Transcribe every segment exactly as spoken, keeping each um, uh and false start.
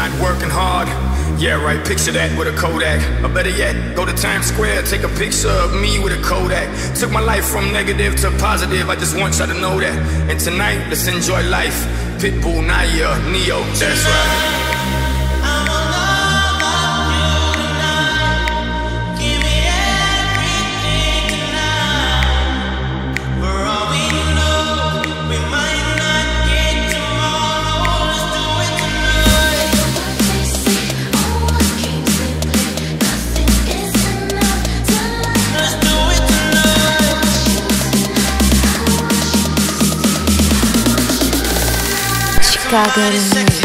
not working hard. Yeah, right, picture that with a Kodak. Or better yet, go to Times Square, take a picture of me with a Kodak. Took my life from negative to positive, I just want y'all to know that. And tonight, let's enjoy life. Pitbull, Naya, Neo, that's right. Chicago Remix.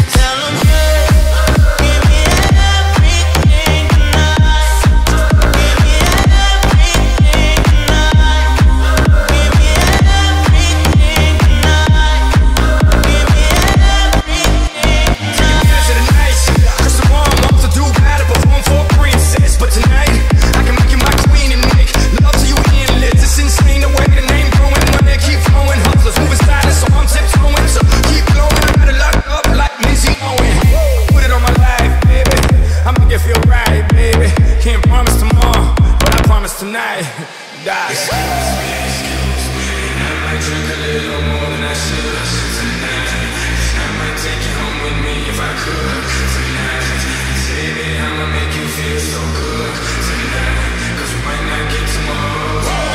Tonight, die. Excuse me, excuse me, I might drink a little more than I should tonight. I might take you home with me if I could tonight. Baby, I'ma make you feel so good tonight, 'cause we might not get tomorrow.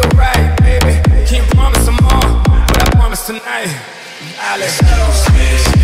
Tonight, Alex.